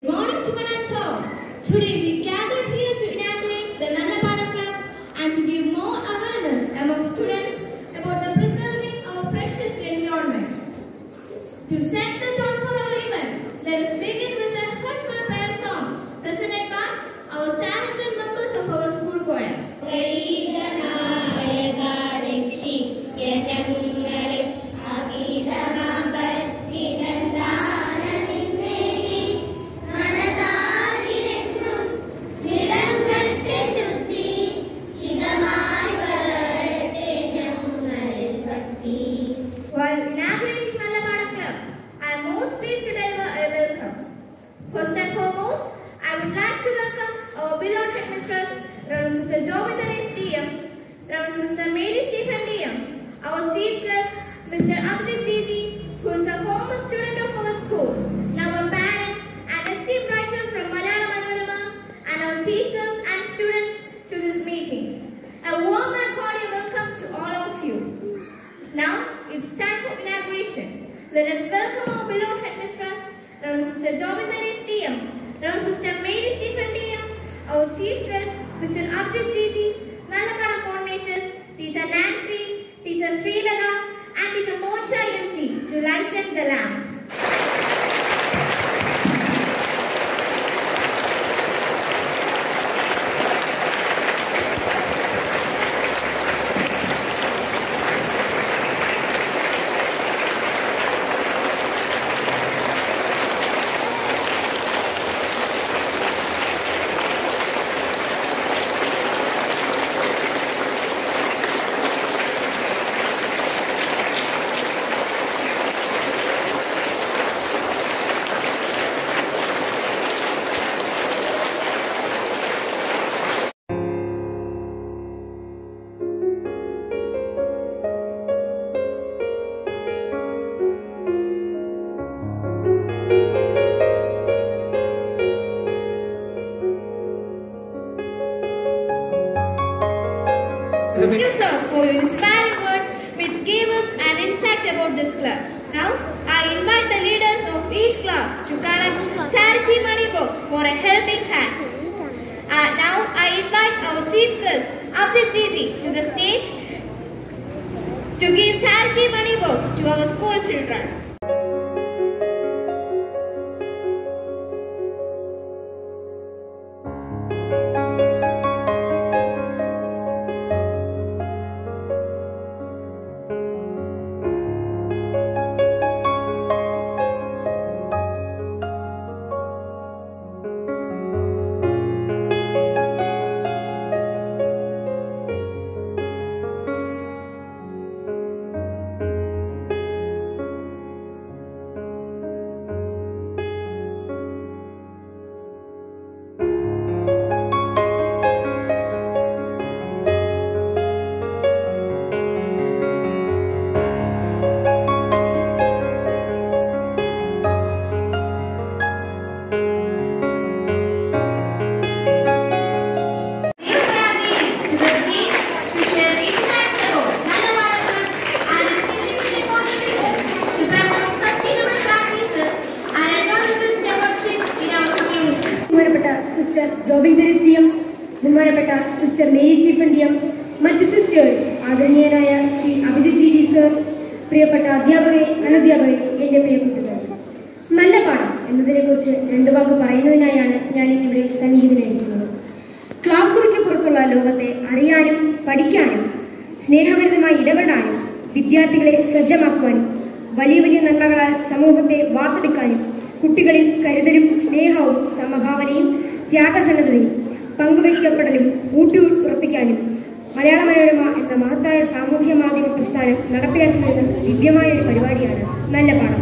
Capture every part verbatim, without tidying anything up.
Thank you, sir, for your inspiring words which gave us an insight about this class. Now, I invite the leaders of each class to collect charity money box for a helping hand. Uh, now, I invite our chief guest, Abhijit Didi, to the stage to give charity money box to our school children. Sister Mary Stephendium, മറ്റു sisters, ആദരണീയനായ Shri Abhijit G sir, പ്രിയപ്പെട്ട അധ്യാപകരെ, അനധ്യാപകരെ, എന്റെ പ്രിയ കൂട്ടുകാർ, നല്ല പാഠം എന്നതിനെ കുറിച്ച് രണ്ടു വാക്ക് പറയുന്നതിനായാണ് ഞാൻ ഇന്നിവിടെ സന്നിഹിതനായിരിക്കുന്നത്. ക്ലാസ് മുറിക്ക് പുറത്തുള്ള ലോകത്തെ അറിയാനും പഠിക്കാനും സ്നേഹപരിതമായി ഇടപെടാനും വിദ്യാർത്ഥികളെ സജ്ജമാക്കുവാനും വലിയ വലിയ നന്മകളാൽ സമൂഹത്തെ വാർത്തെടുക്കാനും കുട്ടികളിൽ കരുതലും സ്നേഹവും സമഭാവനയും ത്യാഗസന്നദ്ധതയും പങ്കുവയ്ക്കപ്പെടലും ഊട്ടിയുറപ്പിക്കാനും മലയാള മനോരമ എന്ന മഹത്തായ സാമൂഹ്യ മാധ്യമ പ്രസ്ഥാനം നടപ്പിലാക്കി വരുന്ന ദിവ്യമായ ഒരു പരിപാടിയാണ് നല്ല പാഠം.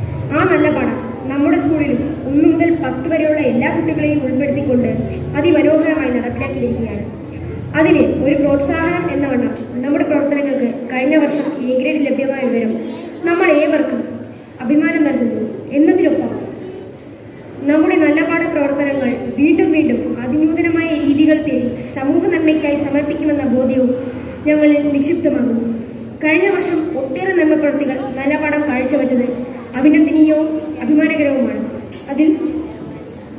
ആ നല്ല പാഠം നമ്മുടെ സ്കൂളിലും ഒന്നു മുതൽ പത്ത് വരെയുള്ള എല്ലാ കുട്ടികളെയും ഉൾപ്പെടുത്തിക്കൊണ്ട് അതിമനോഹരമായി നടപ്പിലാക്കി വരികയാണ്. അതിന് ഒരു പ്രോത്സാഹനം എന്ന വണ്ണം നമ്മുടെ പ്രവർത്തനങ്ങൾക്ക് കഴിഞ്ഞ വർഷം എ ഗ്രേഡ് ലഭ്യമായ വിവരം നമ്മൾ ഏവർക്കും അഭിമാനം നൽകുന്നു. എന്നതിനൊപ്പം നമ്മുടെ നല്ല പാഠ പ്രവർത്തനങ്ങൾ വീണ്ടും വീണ്ടും അതിനൂതനമായ രീതികൾ തേടി സമൂഹ നന്മയ്ക്കായി സമർപ്പിക്കുമെന്ന ബോധ്യവും ഞങ്ങളിൽ നിക്ഷിപ്തമാകുന്നു. കഴിഞ്ഞ വർഷം ഒട്ടേറെ നന്മ പ്രവൃത്തികൾ നല്ല പാഠം കാഴ്ചവെച്ചത് അഭിനന്ദനീയവും അഭിമാനകരവുമാണ്. അതിൽ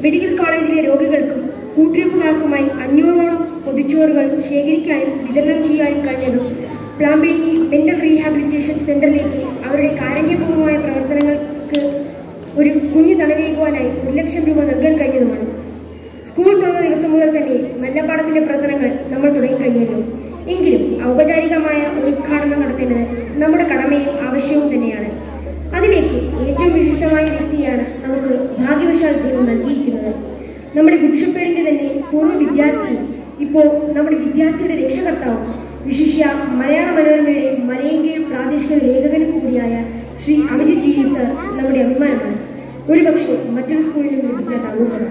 മെഡിക്കൽ കോളേജിലെ രോഗികൾക്കും കൂട്ടിരിപ്പുകാർക്കുമായി അഞ്ഞൂറോളം പൊതിച്ചോറുകൾ ശേഖരിക്കാനും വിതരണം ചെയ്യാനും കഴിഞ്ഞതും പ്ലാമ്പേരി മെന്റൽ റീഹാബിലിറ്റേഷൻ സെന്ററിലേക്ക് അവരുടെ കാരുണ്യപൂർവമായ പ്രവർത്തനങ്ങൾക്ക് ഒരു കുഞ്ഞു തണലേകുവാനായി ഒരു ലക്ഷം രൂപ നൽകാൻ കഴിഞ്ഞതുമാണ്. സ്കൂൾ തുറന്ന ദിവസം മുതൽ തന്നെ മല്ലപ്പാടത്തിന്റെ പ്രവർത്തനങ്ങൾ നമ്മൾ തുടങ്ങിക്കഴിഞ്ഞല്ലോ. എങ്കിലും ഔപചാരികമായ ഒരു ഉദ്ഘാടനം നടത്തേണ്ടത് നമ്മുടെ കടമയും ആവശ്യവും തന്നെയാണ്. അതിലേക്ക് ഏറ്റവും വിശിഷ്ടമായ വ്യക്തിയാണ് നമുക്ക് ഭാഗ്യവശാൽ ദൈവം നൽകിയിരിക്കുന്നത്. നമ്മുടെ ഗുഡ്ഷപ്പേടിന്റെ തന്നെ പൂർവ്വ വിദ്യാർത്ഥി, ഇപ്പോൾ നമ്മുടെ വിദ്യാർത്ഥിയുടെ രക്ഷകർത്താവും വിശിഷ്യ മലയാള മനോരമയുടെ മലയങ്കീഴ് പ്രാദേശിക ലേഖകനും കൂടിയായ ശ്രീ അഭിജിത് ജി സർ നമ്മുടെ അഭിമാനമാണ്. ഒരുപക്ഷെ മറ്റൊരു സ്കൂളിലും ലഭിക്കാനാവുന്നത്.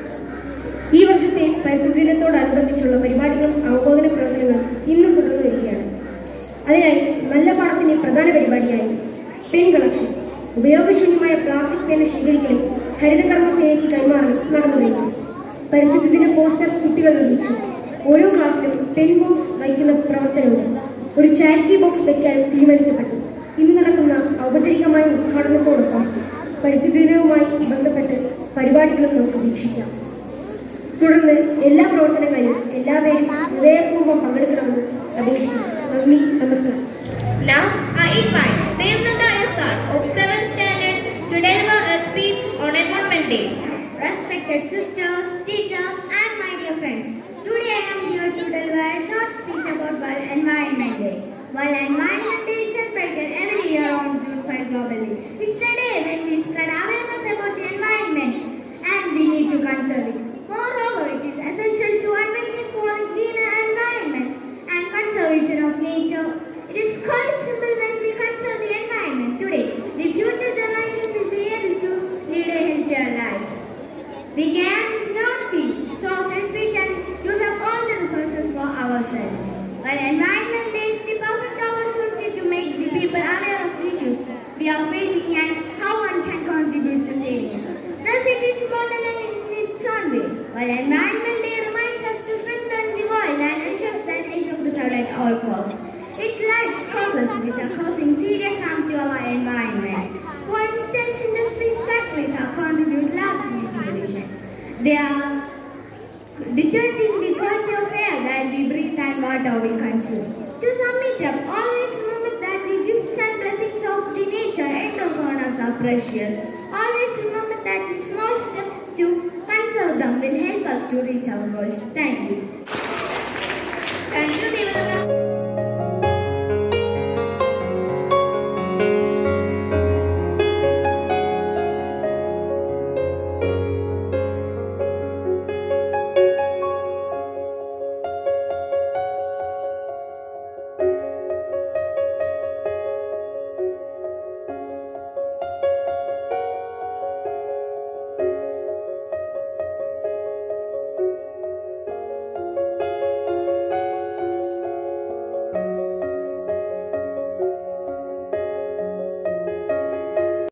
ഈ വർഷത്തെ പരിസ്ഥിതി ദിനത്തോടനുബന്ധിച്ചുള്ള പരിപാടികളും അവബോധന പ്രവർത്തനങ്ങളും ഇന്നും തുടർന്നു വരികയാണ്. അതിനായി മല്ലപ്പാടത്തിന്റെ പ്രധാന പരിപാടിയായി പെൻ കളക്ഷൻ, ഉപയോഗശൂന്യമായ പ്ലാസ്റ്റിക് പേന ശേഖരിക്കലും ഹരിതകർമ്മ സേനയ്ക്ക് കൈമാറലും നടന്നു കഴിഞ്ഞു. പരിസ്ഥിതി ദിന പോസ്റ്റർ കുട്ടികൾ നിർമ്മിച്ചു. ഓരോ ക്ലാസ്സിലും പെൻ ബോക്സ് വയ്ക്കുന്ന പ്രവർത്തനവും ഒരു ചാരിറ്റി ബോക്സ് വയ്ക്കാൻ തീരുമാനിക്കപ്പെട്ടു. ഇന്ന് നടക്കുന്ന ഔപചാരികമായ ഉദ്ഘാടനത്തോടൊപ്പം പരിസ്ഥിതി ദിനവുമായി ബന്ധപ്പെട്ട് പരിപാടികളും നമുക്ക് വീക്ഷിക്കാം. തുടർന്ന് എല്ലാ പ്രവർത്തനങ്ങളിലും എല്ലാവരെയും ഹൃദയപൂർവ്വം പങ്കെടുക്കണമെന്ന് അപേക്ഷിക്കുന്നു. നന്ദി, നമസ്കാരം. Now I invite Devnanda S R of seventh standard to deliver a speech on Environment Day. Respected sisters, teachers and my dear friends, today I am here to deliver a short speech about World Environment Day. World Environment Day is celebrated every year on June fifth globally. It's a day when we spread awareness about the environment and the need to conserve it. Moreover, it is essential to advocate for a cleaner environment and conservation of nature. It is quite simple when we conserve the environment today. The future generations will be able to lead a healthier life. We can not be so selfish and use up all the resources for ourselves. But Environment Day is the perfect opportunity to make the people aware of the issues we are facing and how one can contribute to saving it. Thus, it is important and in its own way. While Environment Day reminds us to strengthen the world and ensure that nature is preserved at all costs. It lights causes which are causing serious harm to our environment. For instance, industries, factories are contribute largely to pollution. They are deteriorating the quality of air that we breathe and water we consume. To sum it up, always remember that the gifts and blessings of the nature endows on us are precious. Always remember that the small steps to conserve them will help us to reach our goals. Thank you. Thank you, Devnanda.